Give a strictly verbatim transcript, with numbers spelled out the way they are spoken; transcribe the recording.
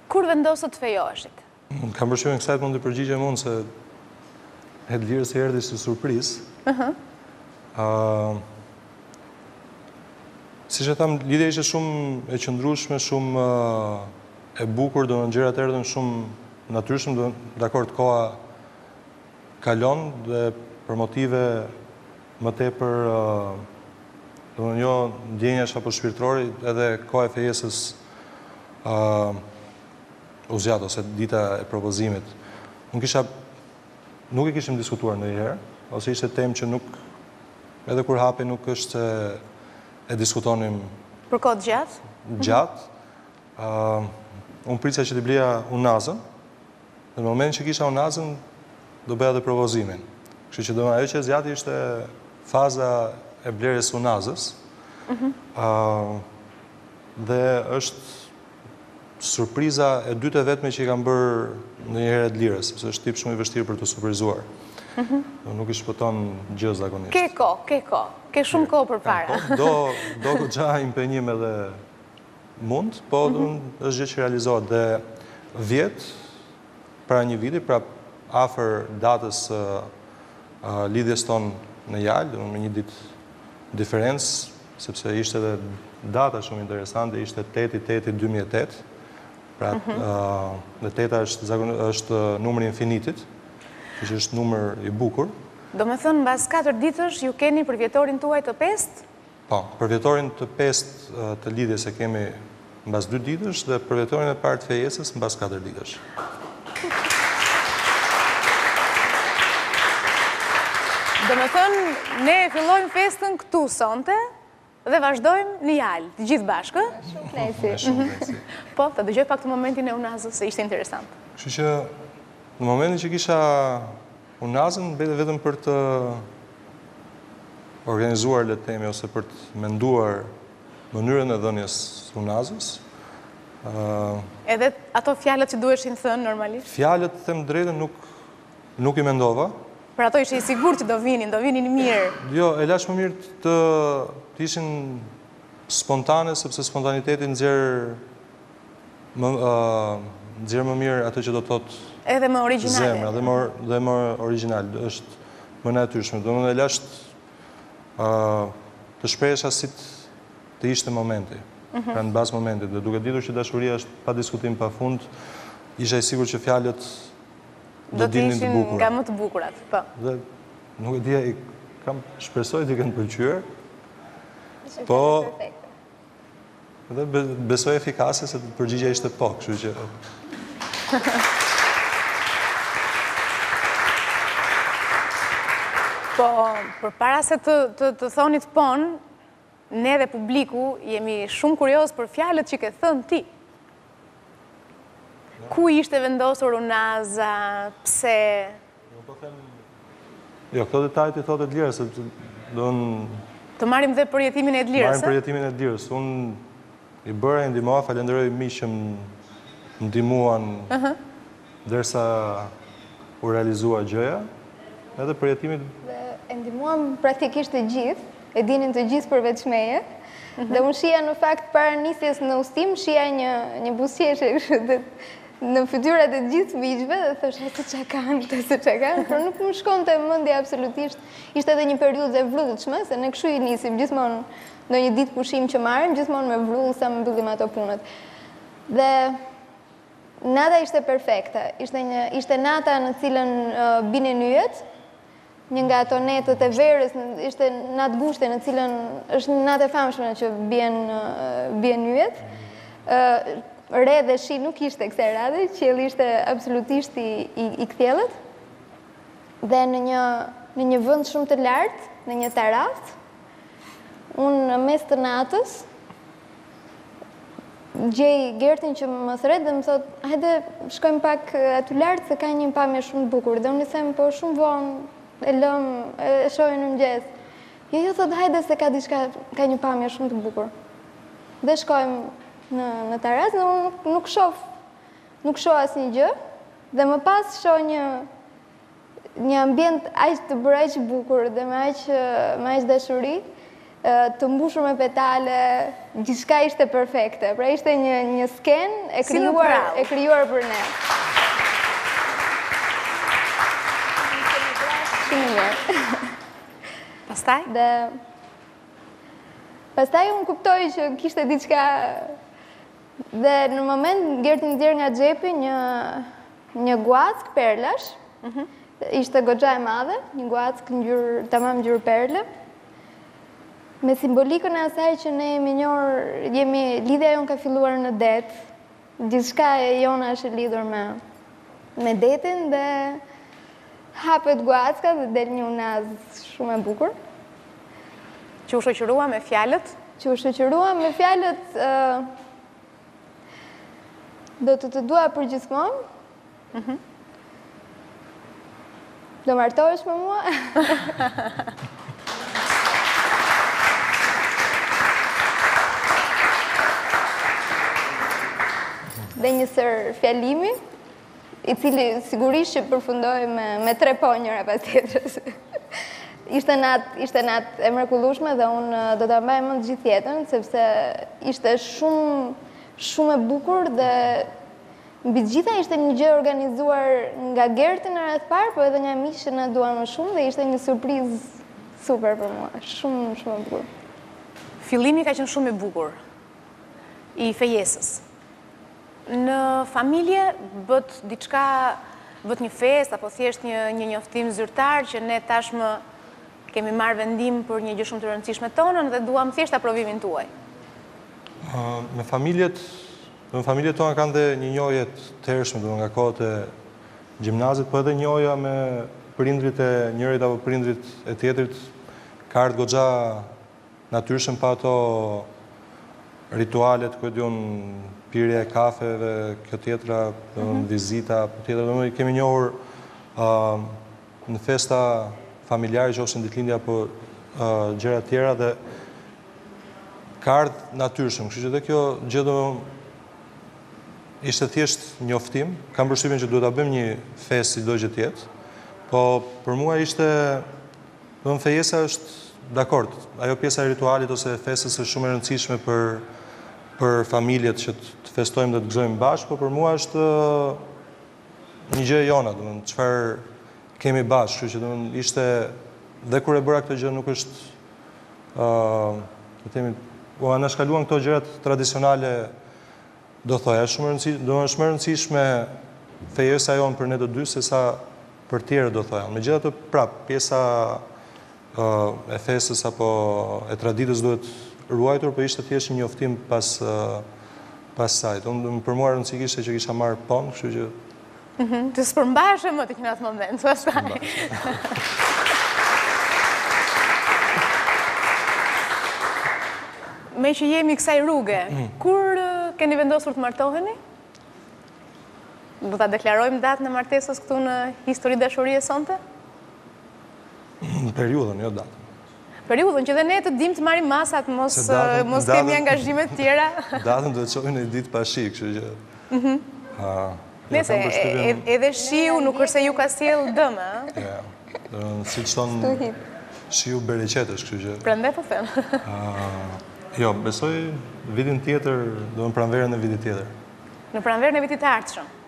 Kur vendosët të fejoheshit? Kam përshtypjen kësaj mund të përgjigjem unë se Hedlirës erdhi si surprizë. Uh-huh. Uh, si që tham, lidhja ishte shumë e qëndrueshme, shumë uh, e bukur, do në gjërat erdhën shumë natyrshëm, do dakord koha kalon dhe për motive më tepër uh, do në jo ndjenjash apo shpirtërore, edhe koha e fejesës uh, u zgjat ose dita e propozimit. Unë kisha nuk e kishim diskutuar ndonjëherë, ose ishte temë që nuk edhe kur hapi nuk është se e diskutonim për kohë gjatë. Gjatë. Uh, unë prisja që t'i blija unazën, dhe në moment që kisha unazën, do bëja dhe propozimin. Kështu që do më ajo që zjati ishte faza e blerjes unazës, uh-huh. uh, dhe është surpriza e dytë e vetme që i kam bërë në njëherë e Hedlirës, sepse është tip shumë i vështirë për të surprizuar. Uh-huh. Nuk i shpëton gjë zakonisht. Ke ko, ke ko, ke shumë ko për para. Do, do gja impenjim edhe mund, po uh-huh. është gjë që realizohet dhe vjetë, para një viti, pra afër datës uh, uh, lidhjes tonë në Jalë, me një ditë diferencë, sepse ishte edhe data shumë interesante, ishte teti teti dy mijë e tetë, pra uh-huh. uh, dhe teta është, është numri infinitit, që është numër i bukur. Do me thënë, mbas katër ditësh, ju keni për vjetorin tuaj të pestë? Po, për vjetorin të pestë uh, të lidhjes e kemi mbas dy ditësh, dhe për vjetorin e parë të fejesës mbas katër ditësh. Do me thënë, ne fillojmë festën këtu sonte, dhe vazhdojmë në Jalë, të gjithë bashkë. Shumë knesi. Shumë knesi. Po, të dëgjoj pak të momentin e unazës, se ishte interesant. Kështu që në momentin që kisha unazën, bete vetëm për të organizuar, le të themi, ose për të menduar mënyrën e dhënies unazës. Uh, Edhe ato fjalët që duheshin thënë normalisht? Fjalët, të them drejtën, nuk, nuk i mendova. Për ato ishe i sigur që do vinin, do vinin mirë. Jo, e lash më mirë të, të ishin spontane, sepse spontaniteti nxjerr më, uh, nxjerr më mirë atë që do të thotë edhe më origjinale. Zemra, dhe më, dhe më origjinal, është më natyrshme. Do më e lash uh, të shprehesha si të ishte momenti, uh-huh. pra në bazë momentit. Dhe duke ditur që dashuria është pa diskutim pa fund, isha i sigur që fjalët do të ishin nga më të bukurat, po. Dhe nuk e dija, i kam shpresoj të i kanë pëlqyer, po dhe besoj efikase se të përgjigja ishte po, kështu që po, për para se të, të, të thonit pon, ne dhe publiku jemi shumë kurios për fjalët që ke thënë ti. Ku ishte vendosur unaza, pse? Jo, këto detajt i thotë Hedlirës, se do në... Të marim dhe përjetimin e Hedlirës, Marim përjetimin e Hedlirës. Unë i bëra, i ndihmova, falenderoj mi që më ndihmuan uh-huh. derisa u realizua gjëja, edhe përjetimit... Dhe e ndihmuam praktikisht të gjithë, e dinin të gjithë përveç meje, uh-huh. dhe unë shija në fakt para nisjes në ustim, shija një, një busjeshe dhe në fytyrat e gjithë miqve dhe thosha se çka kanë, se çka kanë, por nuk më shkonte mendja absolutisht. Ishte edhe një periudhë e vrullshme, se ne kështu i nisim gjithmonë në një ditë pushim që marrim, gjithmonë me vrull sa më mbyllim ato punët. Dhe nata ishte perfekte. Ishte një ishte nata në cilën uh, binin yjet. Një nga ato netët e verës, ishte natë gushte në cilën është një natë e famshme që bien uh, bien yjet. Uh, Re dhe shi nuk ishte kësaj radhe, qielli ishte absolutisht i, i, i kthjellët. Dhe në një, në një vend shumë të lartë, në një terasë, unë në mes të natës, gjej Gertin që më thret dhe më thot, hajde shkojmë pak aty lartë se ka një pamje shumë të bukur. Dhe unë i them, po shumë vonë, e lëm, e shohim në mëngjes. Jo, jo, thot, hajde se ka diçka, ka një pamje shumë të bukur. Dhe shkojmë në, në terasë dhe unë nuk, nuk shoh, nuk shoh asnjë gjë. Dhe më pas shoh një një ambient aq të bërë aq bukur dhe me aq me aq dashuri. të mbushur me petale, gjithçka ishte perfekte. Pra ishte një një skenë e krijuar e krijuar për ne. Shumë mirë. Pastaj? Dhe pastaj unë kuptoj që kishte diçka dhe në moment Gerti nxjerr nga xhepi një një guack perlash. Ishte goxha e madhe, një guack ngjyrë tamam ngjyrë perle. Me simbolikën e asaj që ne jemi njohur, jemi lidhja jonë ka filluar në det. Gjithçka e jona është e lidhur me me detin dhe hapet guacka dhe del një unaz shumë e bukur. Që u shoqërua me fjalët? Që u shoqërua me fjalët uh, do të të dua për gjithmonë. Mhm. Do martohesh me mua? Dhe një sër fjalimi, i cili sigurisht që përfundoi me, me tre po njëra pas tjetrës. Ishte natë ishte natë e mrekullueshme dhe unë do ta mbaj mend gjithë jetën, sepse ishte shumë shumë e bukur dhe mbi të gjitha ishte një gjë organizuar nga Gerti në radhë parë, po edhe nga miqtë që na duan më shumë dhe ishte një surprizë super për mua, shumë shumë e bukur. Fillimi ka qenë shumë i bukur i fejesës. Në familje bët diçka, bët një fest, apo thjesht një, një njoftim zyrtar që ne tashmë kemi marrë vendim për një gjë shumë të rëndësishme tonën dhe duam thjesht aprovimin tuaj. Uh, me familjet, me familjet tona kanë dhe një njohje të hershme, do nga kohët e gjimnazit, po edhe njohja me prindrit e njërit apo prindrit e tjetrit, ka ardhur goxha natyrshëm pa ato ritualet, ku e diun pirje e kafeve, kjo tjetra, mm-hmm. vizita, tjetra, do më kemi njohur uh, në festa familjare që ose në ditëlindje apo uh, gjëra tjera dhe ka ardhur natyrshëm, kështu që dhe kjo gjë do ishte thjesht njoftim, kam përshtypjen që duhet ta bëjmë një festë si do gjë tjetër, po për mua ishte, do të fejesa është dakord, ajo pjesa e ritualit ose e festës është shumë e rëndësishme për për familjet që të festojmë dhe të gëzojmë bashkë, po për mua është një gjë e jona, do të thonë çfarë kemi bashkë, kështu që do të thonë ishte dhe kur e bëra këtë gjë nuk është ë uh, të themi, u anashkaluan këto gjërat tradicionale, do thoya, shumë rëndësishme, do është më rëndësishme fejesa jonë për ne të dy se sa për tjerë, do thoya. Megjithatë, prap, pjesa uh, e festës apo e traditës duhet ruajtur, për ishte thjesht një njoftim pas uh, pas sajt. Unë për mua rëndësi kishte që kisha marrë pon, kështu që mm-hmm. Të s'përmbashe më të në atë moment, pastaj. Me që jemi kësaj rruge, kur uh, keni vendosur të martoheni? Do ta deklarojmë datën e martesës këtu në Histori dashurie sonte? Në periudhën, jo datën. Periudhën që dhe ne të dim të marim masat, mos, datën, mos datën, kemi angazhimet tjera. Datën do të qojnë një ditë pa shi, kështu që... Mm-hmm. ha, Nese, e, edhe shiu nuk është se ju ka sjell dëmë, a? Ja, si që tonë shiu bereqetësh, kështu që... Prandaj po them. Jo, besoj vitin tjetër, do në pranverën e vitit tjetër. Në pranverën e vitit të ardhshëm?